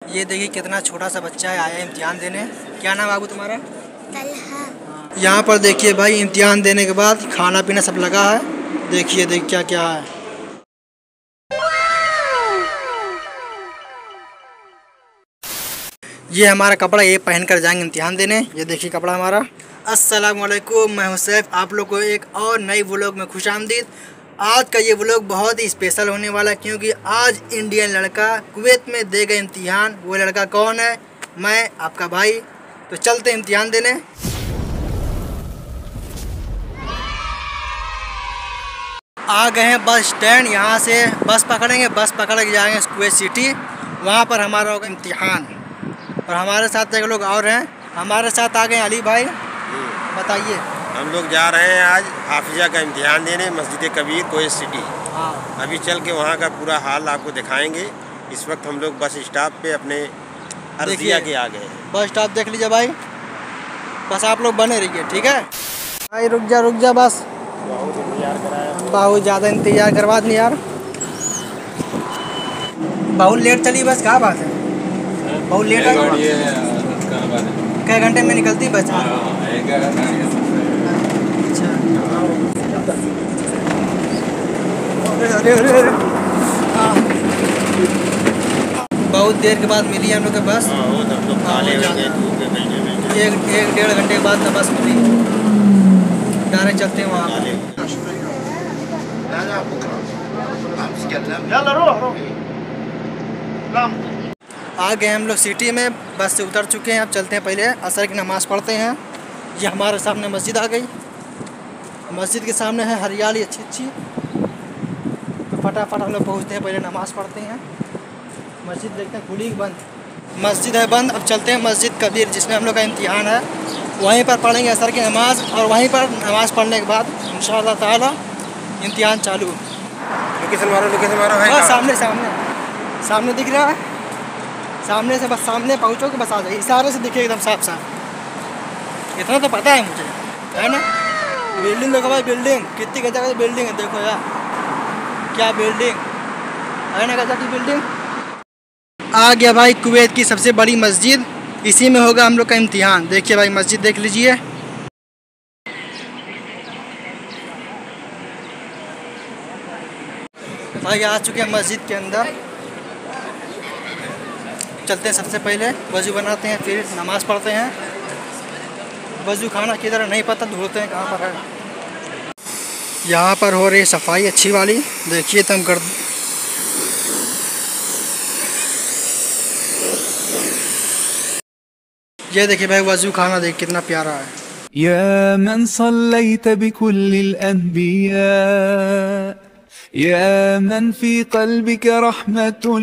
ये देखिए कितना छोटा सा बच्चा है, आया इम्तिहान देने। क्या नाम बाबू तुम्हारा? तलहा। यहाँ पर देखिए भाई, इम्तिहान देने के बाद खाना पीना सब लगा है। देखिए क्या क्या है। ये हमारा कपड़ा, ये पहन कर जाएंगे इम्तिहान देने। ये देखिए कपड़ा हमारा। अस्सलाम वालेकुम, मैं हुसैफ, आप लोग को एक और नई व्लॉग में खुशामदीद। आज का ये व्लॉग बहुत ही स्पेशल होने वाला है, क्योंकि आज इंडियन लड़का कुवैत में देगा इम्तिहान। वो लड़का कौन है? मैं आपका भाई। तो चलते इम्तिहान देने। आ गए हैं बस स्टैंड। यहाँ से बस पकड़ेंगे, बस पकड़ के जाएंगे कुवैत सिटी। वहाँ पर हमारा होगा इम्तिहान। और हमारे साथ एक लोग और हैं, हमारे साथ आ गए अली भाई। बताइए। हम लोग जा रहे हैं आज हाफिजा का इम्तिहान देने मस्जिद कबीर कुवैत सिटी। हाँ, अभी चल के वहाँ का पूरा हाल आपको दिखाएंगे। इस वक्त हम लोग बस स्टॉप पे अपने अर्जिया के आ गए। बस स्टॉप देख लीजिए भाई, बस आप लोग बने रहिए, ठीक है भाई। रुक जा बस। बहुत ज़्यादा इंतजार करवा दी यार, बहुत लेट चली बस। क्या बात है, बहुत लेट आई। कई घंटे में निकलती बस? अच्छा, अरे हाँ, बहुत देर के बाद मिली हम लोग के बस। एक डेढ़ घंटे के बाद ना बस मिली। डायरेक्ट चलते हैं वहाँ। आ गए हम लोग सिटी में, बस से उतर चुके हैं। अब चलते हैं, पहले असर की नमाज़ पढ़ते हैं। ये हमारे सामने मस्जिद आ गई। मस्जिद के सामने है हरियाली अच्छी अच्छी। तो फटाफट हम लोग पहुँचते हैं, पहले नमाज़ पढ़ते हैं। मस्जिद देखते हैं खुली बंद। मस्जिद है बंद। अब चलते हैं मस्जिद कबीर, जिसमें हम लोग का इम्तिहान है। वहीं पर पढ़ेंगे असर की नमाज़, और वहीं पर नमाज़ पढ़ने के बाद इंशाअल्लाह ताला इम्तिहान चालू। लोकेशन मारो हाँ, सामने सामने दिख रहा है। सामने से बस सामने पहुँचोगे, बस आ जाए, इशारे से दिखे एकदम साफ साफ। इतना तो पता है मुझे, है ना। बिल्डिंग देखो भाई, बिल्डिंग कितनी गजब की बिल्डिंग है। देखो यार क्या बिल्डिंग है ना, गजब की बिल्डिंग। आ गया भाई कुवैत की सबसे बड़ी मस्जिद, इसी में होगा हम लोग का इम्तिहान। देखिए भाई, मस्जिद देख लीजिए। भाई आ चुके हैं मस्जिद के अंदर। चलते हैं, सबसे पहले वज़ू बनाते हैं, फिर नमाज़ पढ़ते हैं। वज़ू खाना किधर नहीं पता, ढूंढते हैं कहाँ पर है। यहाँ पर हो रही सफाई अच्छी वाली, देखिए तुम कर। ये देखिए भाई, वज़ू खाना देख कितना प्यारा है। या मन सल्लैत बिकुल्लिल अन्बिया या मन फी क़ल्बिक रहमतुन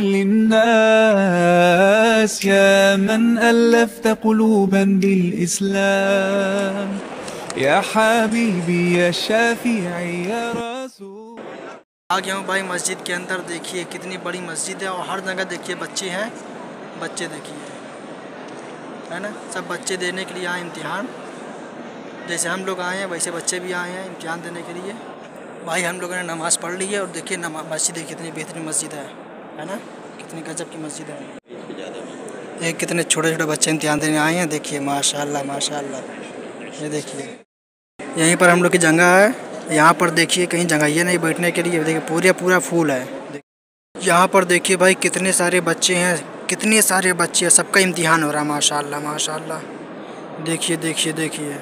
लिन्नास या मन अल्लफ्त क़ुलूबन बिल इस्लाम या हबीबी या शाफिई या रसूल। आ गया हूँ भाई मस्जिद के अंदर। देखिए कितनी बड़ी मस्जिद है, और हर जगह देखिए बच्चे हैं। बच्चे देखिए, है ना, सब बच्चे देने के लिए आए इम्तिहान। जैसे हम लोग आए हैं वैसे बच्चे भी आए हैं इम्तिहान देने के लिए। भाई हम लोगों ने नमाज़ पढ़ ली है, और देखिए मस्जिद कितनी बेहतरीन मस्जिद है ना, कितनी गजब की मस्जिद है। ये कितने छोटे छोटे बच्चे इम्तिहान देने आए हैं। देखिए माशाल्लाह माशाल्लाह। ये देखिए यहीं पर हम लोग की जगह है। यहाँ पर देखिए कहीं जगह ही नहीं बैठने के लिए। देखिए पूरा फूल है। यहाँ पर देखिए भाई कितने सारे बच्चे हैं, कितने सारे बच्चे हैं। सबका इम्तिहान हो रहा है, माशाल्लाह माशाल्लाह। देखिए।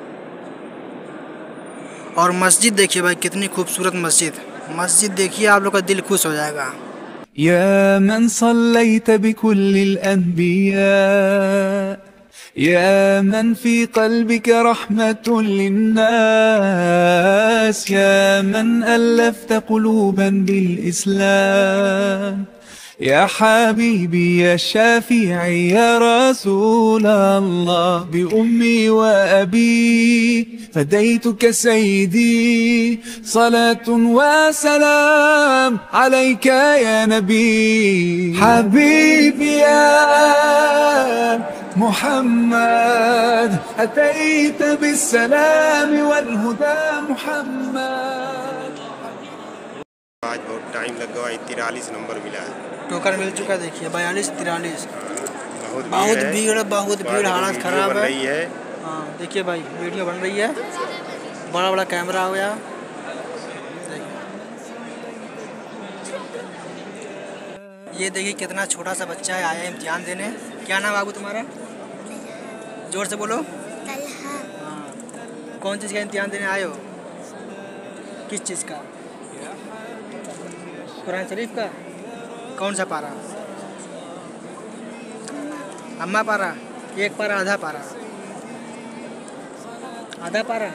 और मस्जिद देखिए भाई, कितनी खूबसूरत मस्जिद देखिए, आप लोग का दिल खुश हो जाएगा। या मन सल्लैत बिकुल्लिल अन्बिया या मन फी क़ल्बिक रहमतुन लिन्नास या मन अल्लफ्त क़ुलूबन बिल इस्लाम या हबीबी या शाफिई या रसूल अल्लाह बि उम्मी व अबी फदैतुक सय्यदी सलातुन व सलाम अलैका या नबी हबीबी या मुहम्मद अतैत बिस्सलाम वल हुदा मुहम्मद। आज बहुत टाइम लगा, 43 नंबर मिला है। टोकन मिल चुका है, देखिए 42 43। बहुत भीड़, हालत खराब बन है। रही है। हाँ देखिए भाई, वीडियो बन रही है, बड़ा बड़ा कैमरा हो गया। ये देखिए कितना छोटा सा बच्चा है, आया इम्तिहान देने। क्या नाम बाबू तुम्हारा? जोर से बोलो। हाँ, कौन चीज़ का इम्तिहान देने आए हो? किस चीज़ का? कुरान शरीफ का? कौन सा पारा? अम्मा पारा? एक पारा, आधा पारा? आधा पारा?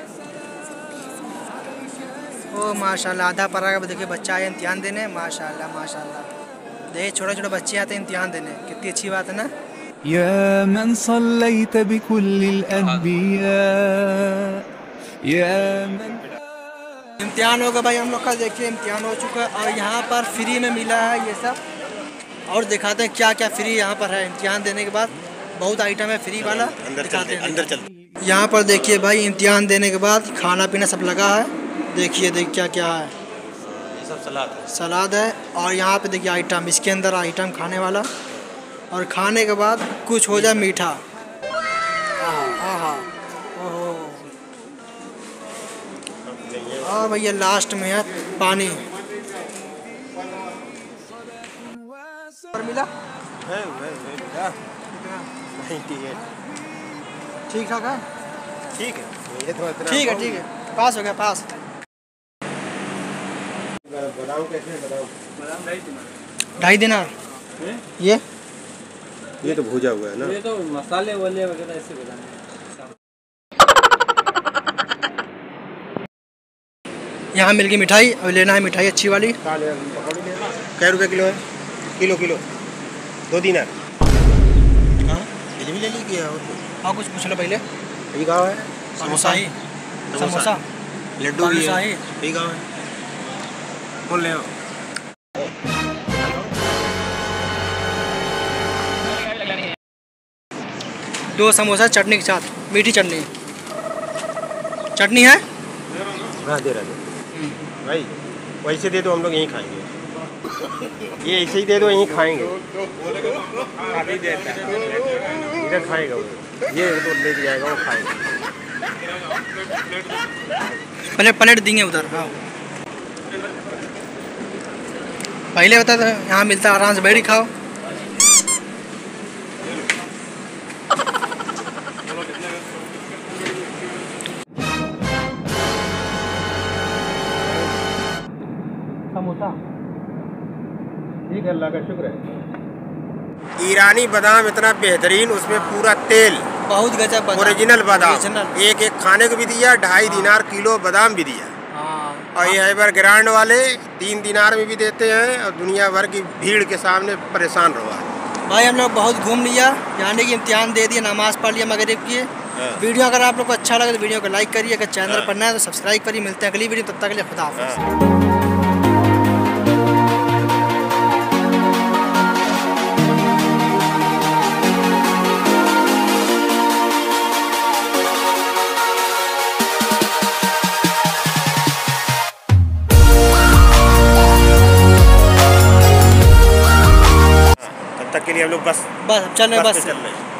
ओ माशाल्लाह, आधा पारा का देखिए बच्चा आया इम्तिहान देने। माशाल्लाह माशाल्लाह, देखिए छोटे छोटे बच्चे आते हैं इम्तिहान देने, कितनी अच्छी बात है ना। يا من صليت بكل الأنبياء يا من इम्तिहान होगा भाई हम लोग का। देखिए इम्तिहान हो चुका है और यहाँ पर फ्री में मिला है ये सब। और दिखाते हैं क्या क्या फ्री यहाँ पर है। इम्तिहान देने के बाद बहुत आइटम है फ्री वाला, दिखाते हैं। अंदर चल। यहाँ पर देखिए भाई, इम्तिहान देने के बाद खाना पीना सब लगा है। देखिए क्या क्या है, ये सब सलाद है। और यहाँ पे देखिए आइटम, इसके अंदर आइटम खाने वाला। और खाने के बाद कुछ हो जाए मीठा। हाँ ओहो। और भैया लास्ट में है पानी। और मिला ठीक ठाक है। ठीक है, ये तो इतना ठीक है, पास हो गया, पास। बताओ कैसे बताओ। 2.5 दिनार। ये तो भूजा हुआ है ना। ये तो मसाले वाले वगैरह ऐसे बनाने। यहाँ मिल गई मिठाई, अब लेना है मिठाई अच्छी वाली। कै रुपए किलो है? किलो 2 दिनार। हाँ, ये भी ले लीजिए। और हाँ कुछ पूछ लो पहले। ये गाँव है समोसा ही, समोसा लड्डू भी है। शाही। ये गाँव है, कौन ले आओ। दो समोसा चटनी के साथ, मीठी चटनी। चटनी है? हाँ दे रहा भाई, वैसे दे दो, हम लोग यहीं खाएंगे। ये ऐसे ही दे दो, यहीं खाएंगे। इधर खाएगा वो, ये तो ले जाएगा, वो खाएगा। प्लेट देंगे उधर। हाँ पहले बता था, यहाँ मिलता है, आराम से बैठ खाओ। समोसा ठीक है, अल्लाह का शुक्र है। ईरानी बादाम इतना बेहतरीन, उसमें पूरा तेल, बहुत गजब बादाम, ओरिजिनल बादाम। ओरिजिनल। एक खाने को भी दिया, 2.5 दिनार किलो बादाम भी दिया। हाँ और ये एवर ग्रांड वाले 3 दिनार में भी देते हैं। और दुनिया भर की भीड़ के सामने परेशान रहा है भाई। हम लोग बहुत घूम लिया, यानी कि इम्तिहान दे दिया, नमाज़ पढ़ लिया मगरिब की। वीडियो अगर आप लोग को अच्छा लगे तो वीडियो को लाइक करिए, अगर चैनल पर नया है तो सब्सक्राइब करिए। मिलते हैं अगली वीडियो, तब तक के लिए खुदा हाफ़िज़। तक के लिए हम लोग बस चल रहे, बस पे चल रहे हैं।